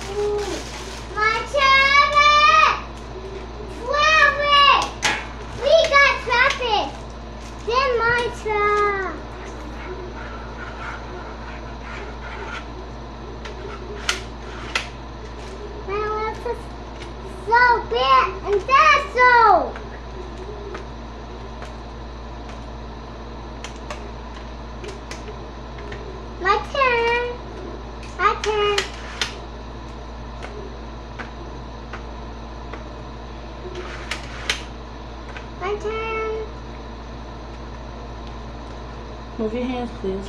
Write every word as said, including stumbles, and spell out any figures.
My traffic! Traffic! We got traffic! Then my truck! Now it's just so big and that's so! My turn! My turn! My turn! Move your hands, please.